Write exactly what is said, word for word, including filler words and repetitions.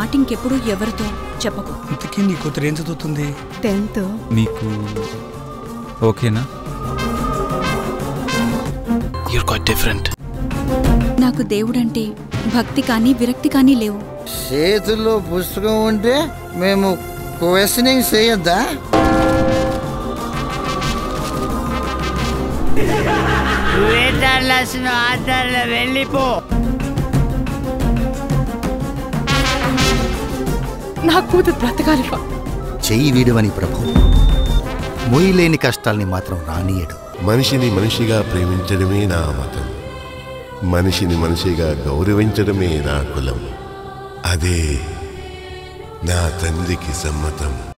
మాట ఇంకెప్పుడు ఎవరితో చెప్పకు. ఇంతకీ నీ కూతురు ఏం చదువుతుంది? టెన్త్. నీకు ఓకేనా? You're quite different. నాకు దేవుడంటే భక్తి కానీ విరక్తి కానీ లేవు. చేతుల్లో పుస్తకం ఉంటే మేము క్వశ్చనింగ్ చేయొద్దా? వెళ్ళిపో. నా కూతురు బ్రతకాలి. చెయ్యి వీడవని ప్రభు మొయ్యలేని కష్టాల్ని మాత్రం రానియడు. మనిషిని మనిషిగా ప్రేమించడమే నా మతం, మనిషిని మనిషిగా గౌరవించడమే నా కులం, అదే నా తండ్రికి సమ్మతం.